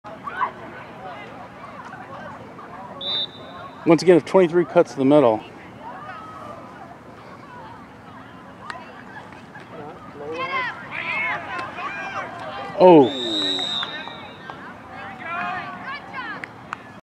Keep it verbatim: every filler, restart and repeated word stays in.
Once again, if twenty-three cuts to the middle. Oh.